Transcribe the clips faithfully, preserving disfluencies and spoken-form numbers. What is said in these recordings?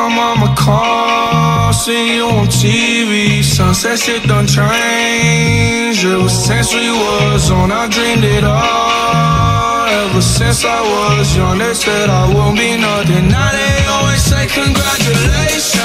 My mama called, see you on T V. Sunset shit done changed. Ever since we was on, I dreamed it all. Ever since I was young, they said I won't be nothing. Now they always say congratulations.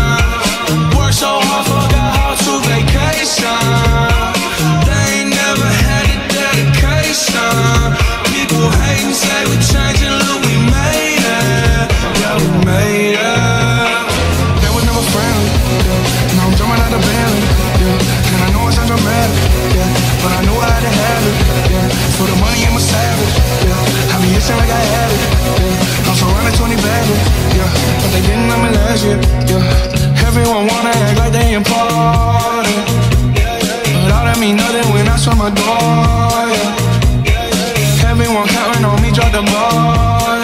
Work so hard, forgot how to vacation. They ain't never had the dedication. People hate and say we changing, look, we made it. Yeah, we made it. They was never friendly, yeah. Now I'm jumping out the Bentley, yeah. And I know it sounds dramatic, yeah, but I knew I had to have it, yeah. For the money, I'm a savage, yeah. I be itching like I had it, yeah. I'm surrounded twenty badly, yeah. But they didn't know me last year, yeah. Everyone wanna act like they important, but all that mean nothing when I saw my door, yeah. Everyone counting on me, drop the ball,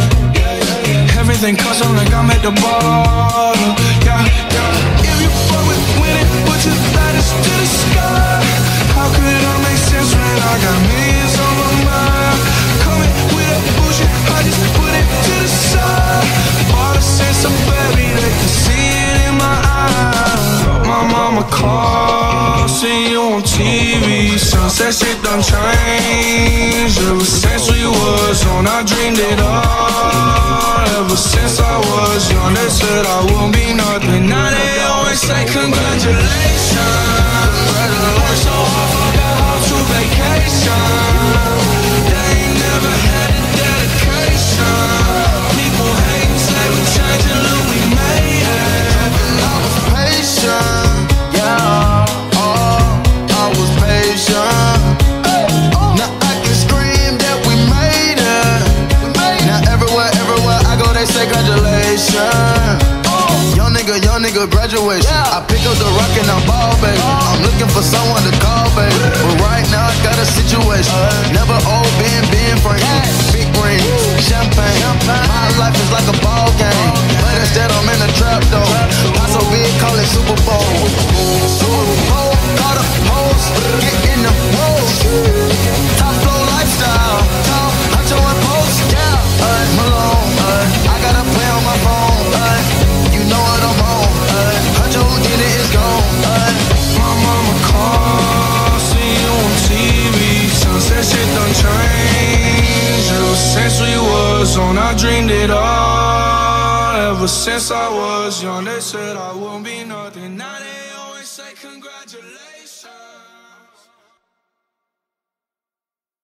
yeah. Everything custom like I'm at the bar, yeah, yeah. If you fuck with winning, put your lighters to the sky. How could I make sense when I got millions on my mind? Coming with that bullshit, I just put it to the side. Bought a sense of baby, they can see it in my eyes. My mama called, see you on T V. Sunset shit done changed. Ever since we was on, I dreamed it all. Ever since I was young, they said I won't be nothing. Now they always say congratulations. Work so hard, forgot how to vacation. They ain't never had the dedication. People hate and say we changing, look, we made it. I was patient, yeah. Oh, I was patient. Now I can scream that we made it. Now everywhere, everywhere I go, they say congratulations. Young nigga, young nigga, graduation. I pick up the rock and I'm ball, baby. I'm looking for someone to call, baby. But right now I got a situation. Never old, been, been friends. Big ring, champagne. My life is like a ball game, but instead I'm in a trap though. Not so big, call it Super Bowl. Super Bowl, call the post, get in the road. Top flow lifestyle, top huncho and post, yeah. Uh, Malone, uh, I got a play on my phone. Uh, you know what I'm on. Uh, huncho, get it, it's gone. Uh, My mama called, see you on T V. Sunset shit done changed. Ever since we was on, I dreamed it all. Ever since I was young, they said I won't be nothing. Now they always say congratulations.